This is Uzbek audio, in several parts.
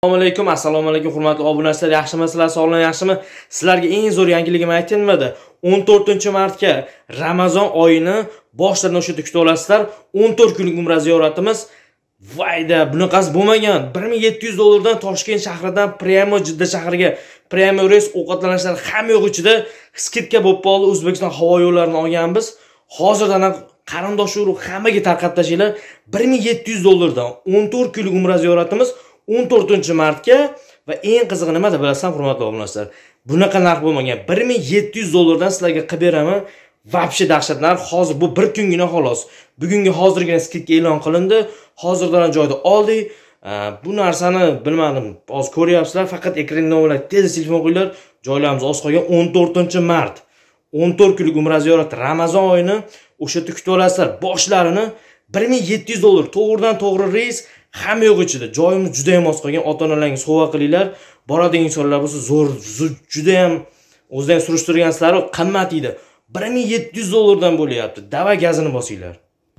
Assalomu alaykum hurmatli obunachilar, yaxshimisizlar, sog'lig'ingiz yaxshimi? Sizlarga eng zo'r yangiligim aytilmadi. 14-martga Ramazon oyini boshlarini o'sha kutib olasizlar. 14 kunlik umra ziyoratimiz. Vayda, bunaqasi bo'lmagan. $1700 dan Toshkent shahridan Primo Jidda shahriga Primo reys ovqatlanishlar ham yo'q ichida skidka bo'lib qoldi. O'zbekiston havo yo'llarini olganmiz. Hozirdan qarindosh urug' hammaga tarqatib tashinglar. $1700 dan 14 kunlik umra ziyoratimiz 14-martga va eng qizig'i nimada bilasizmi, hurmatli obunachilar? Bunaqa narx bo'lmagan. $1700 dan sizlarga qilib beraman. Vobshe dahshat narx. Hozir bu bir kungina xolos. Bugungi hozirgina skidka e'lon qilindi. Hozirdan joyda oldik. Bu narsani bilmadim. Hozir ko'ryapsizlar, faqat ekrandan o'ylab tez telefon qo'yinglar. Joylarimiz oz qolgan 14-mart. 14 kunlik umra ziyorati Ramazon oyini o'sha yerda kutib olasizlar. Boshlarini $1700 to'g'ridan to'g'ri reys ham yo'q ichida. Joyimiz juda ham oz qolgan. Ota-onalarga sovg'a qilinglar. Boradigan insonlar bo'lsa zo'r, juda ham o'zidan surishtirgansizlar, qimmat edi. $1700 dan bo'lyapti. Dava gazini bosinglar.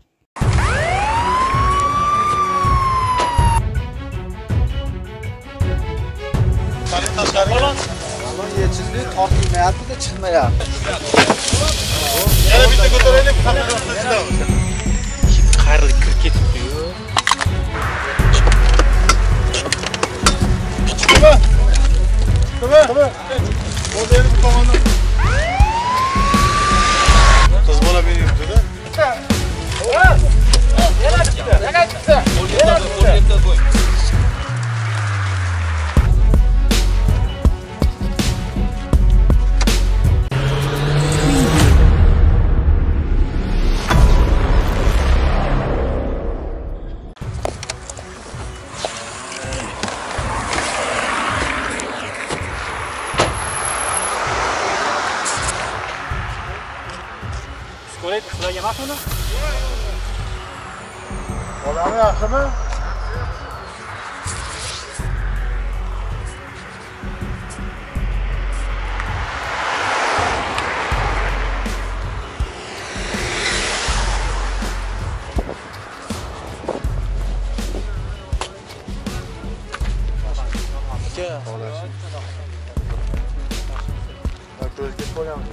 Balon yechildi, tortilmayapti-da, chiqmayapti. Yana bitta ko'taraylik, Qarli kirib ketibdi-yu. Tamam. O'zini bu tomondan. Qiz bola meni yurtida. Yana chiqdi. Qo'y. Sizlarga emasmi? Bolami yaxshimi? Ko'zga qo'yamiz.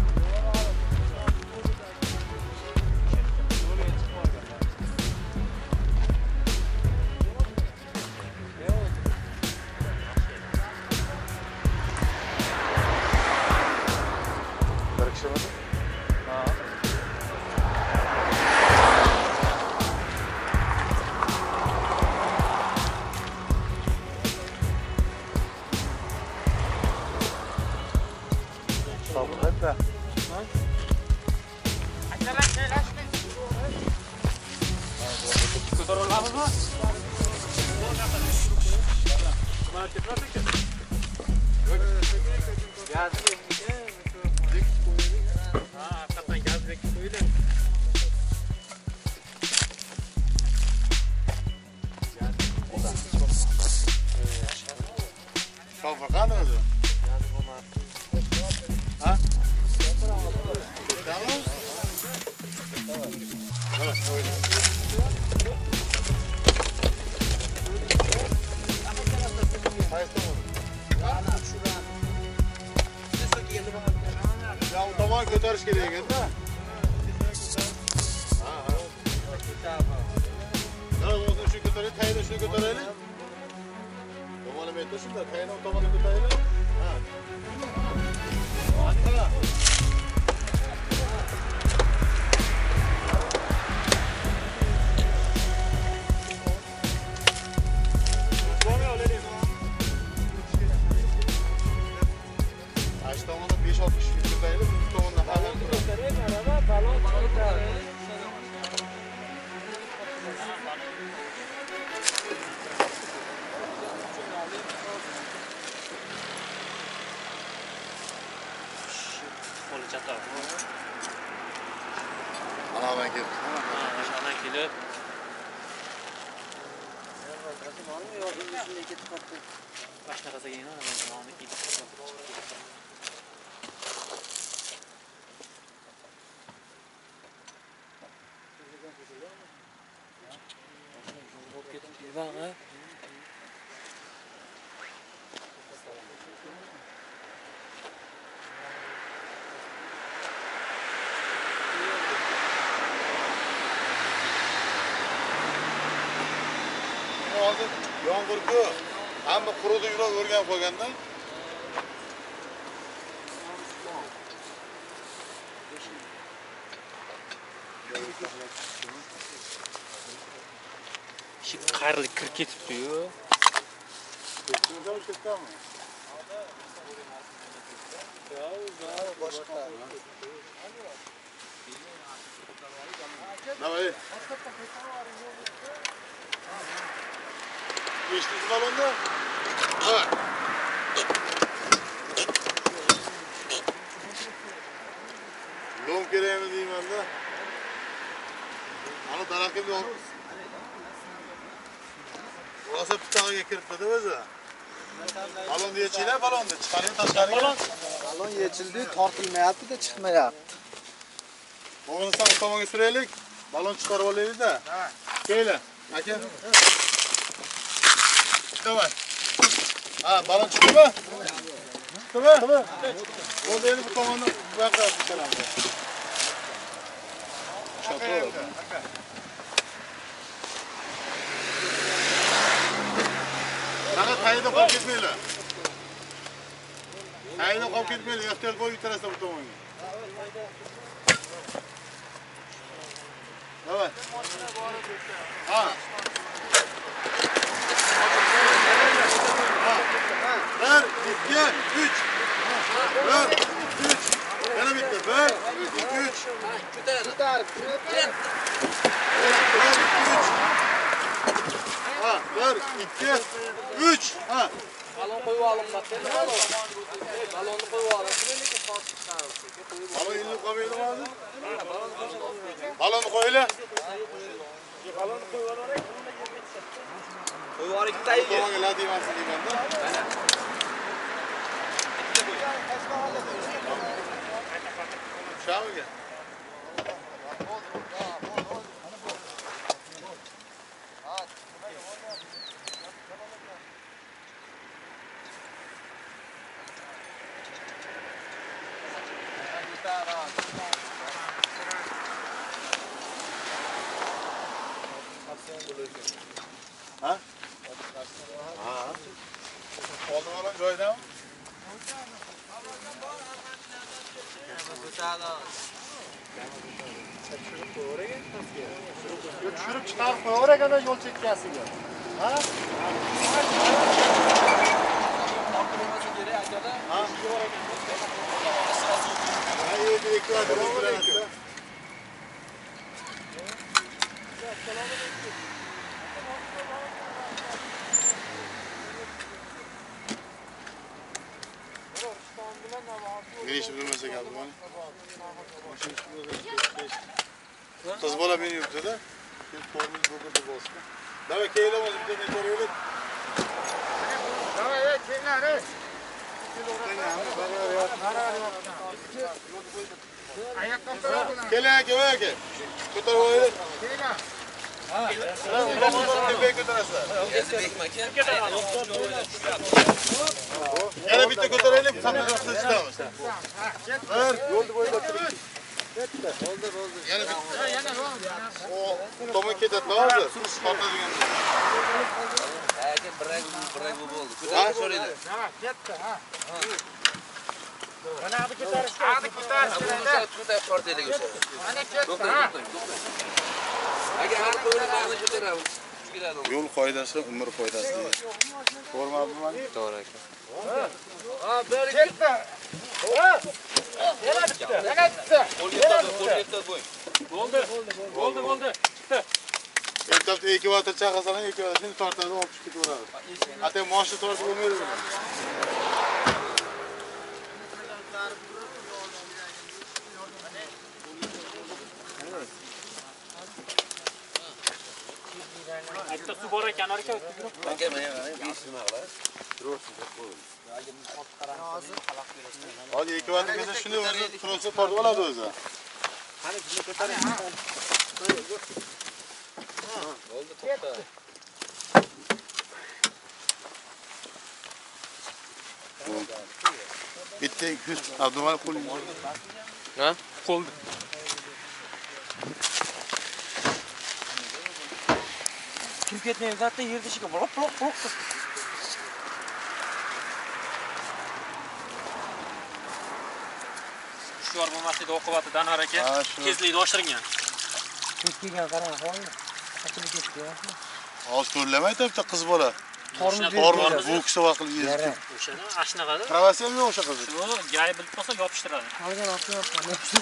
Ko'tarish kerak ekan-da. O'zini shu ko'taraylik, tayini shu ko'taraylik. Tomonini aytishimda, tayini tomonini ko'taraylik. Anadan kelib. Aşağıdan kelib. Başqa qilsa keyin mana ketib. Yomg'ir-ku. Hamma qurudi yurib o'rganib qolganda. Shu qarli kirib ketibdi-yu. Ketdimi? Boshqa. Davay. Geçtiniz balonda? Evet. Lom kereğimi diyeyim ben de. Ana darakım yok. Burası bıçağı gekirip dedi bize. Balon diye çiğne balon diye çıkarayım taşlarını. Balon yechildi, tortilmayapti da chiqmayapti. Bugün sen otomoga süreylik. Balon çıkarıp olaydı da. Keyle. Aka. Davay. Ha, balon çıktı mı? Çıktı mı? Çıktı. O da bu tomonda bakar bir selam. Çatı. Sana tayda kop gitmeyle. Tayda kop gitmeyle. Yaktel koy yutarasa bu tomonga. Davay. Ha. Bir, iki, üç. Bir, üç. Yana bitti. Bir, iki, üç. Ko'tarib, Ha, bir, iki, üç. Ha. Balon qo'yib olimda. Balonni qo'yib olim. Balon elini koymayalım abi. Balonu koyla. Balonni qo'yib olarak. Qo'yib oling tayga. Tomoga la deymansin deymanda. Şamiga. Ha? Ha. Oldu mu lan joyda? Tushirib chiqarib qo'yaveraganda yo'l chekkasiga. Ha? Ne işim bilmese geldim hani. Kız bola beni yurtta da. Formül bugün de bozdu. Davay keyle olmaz bir tane sonra öyle. Davay, kenara. Kele keve ke. Kutar o öyle. Tepeye götürürse. Yana bitti götürelim. Sana nasıl çıkamış? Ver. Yoldu boyda götürün. Yana bitti. O tomu ketet ne oldu? Patladı yani. Bırak bu oldu. Kutu so'raydi. Ketdi, ha. Mana bu ko'tarishga. Hadi ko'tarishga. Kutu tortaydi o'sha. Mana ketdi, To'xta, ha. to'xta. Agar har qo'yini ba'ni ko'taramiz. Yol foydası, umr foydası diye. Ko'rmadingmi mani? To'g'ri aka. Ha, bir ketdi. Ha. Yana bitti. Yana bitti. Bo'ldi. Ertapda 2 vatr chaqasalar 2 vatr seni tortadi, olib chiqib ketaveradi. Hatta moshni tortib bo'lmaydi buni. Bitta suv bor ekan, aka. Aka mana 5 nima qiladi? Hadi 2 vatr kelsa shuni o'zi tursa tortib oladi o'zi. Qani shuni ko'taring. Bo'ldi, to'xta. Bitta 200 Abdumalik qo'l. Ha? Qo'ldi. ketmaydi, zaten yerda ishga buloq. Shular bo'lmaslikda oqibatidan haraka tezlikni oshirgan. Tez kelgan qarang, ho'y. Qachon ketdi? Hozir ko'rlamay aytibdi qiz bola. Tormoz Bu kishi vaqt yezdi. o'shani ashnaqada. Pravasi ham yo'q o'sha qiz. Shu gay bilib qolsa yopishtiradi. Qolgan opyoqqa.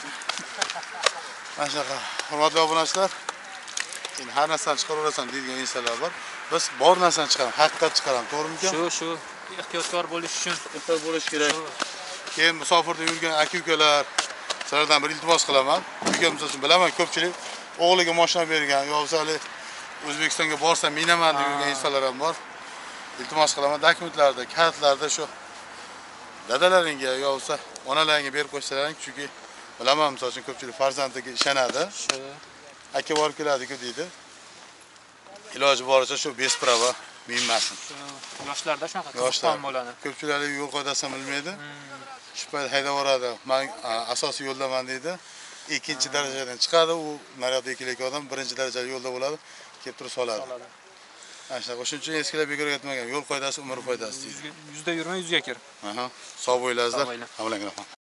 Mana shunaqa. Hurmatli obunachilar, endi har narsani chiqaraverasan deydigan insonlar bor. Biz bor narsani chiqaramiz, haqiqat chiqaramiz, to'g'rimi? Shu ehtiyotkor bo'lish uchun Ehtiyot bo'lish kerak. Keyin musofirda yurgan aka-ukalar, sizlardan bir iltimos qilaman. Uyga misol uchun bilaman, ko'pchilik o'g'liga mashina bergan, yo o'zali O'zbekistonga borsam minaman deb yurgan insonlar ham bor. Iltimos qilaman, dokumentlarda, kartlarda shu dadalaringga yo bo'lsa onalaringga berib qo'ysalaring, chunki bilaman, misol uchun ko'pchilik farzandiga ishonadi. Aka borib keladi-ku deydi. Iloji boricha shu besprava minmasin. yoshlarda shunaqa Yoshlar qiziqqon bo'ladi. ko'pchilik yo'l qoidasini bilmaydi. Shu payt haydab boradi. Men asosiy yo'ldaman deydi. Ikkinchi darajadan chiqadi, u naryoqda ikkilik odam birinchi darajali yo'lda bo'ladi, kelib turib soladi. Ana shunaqa. O'shuning uchun eskilar bekorga aytmagan, yo'l qoidasi umr foydasi deydi. Yuzda yurma, yuzga kir. Sog' bo'ylasizlar. Sog' bo'ylar. Hammalarga rahmat.